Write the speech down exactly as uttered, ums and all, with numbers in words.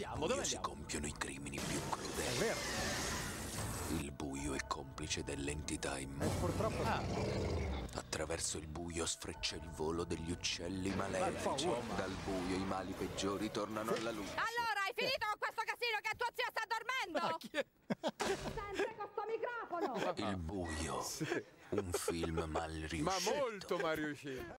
andiamo? Dove si compiono i crimini più crudeli. È vero. Il buio è complice delle entità immoni. Eh, purtroppo ah. Attraverso il buio sfreccia il volo degli uccelli malefici. Dal buio i mali peggiori tornano alla luce. Allora, hai finito con questo casino che tua zia sta dormendo? Sempre con sto microfono! Il buio, sì. Un film mal riuscito. Ma molto mal riuscito.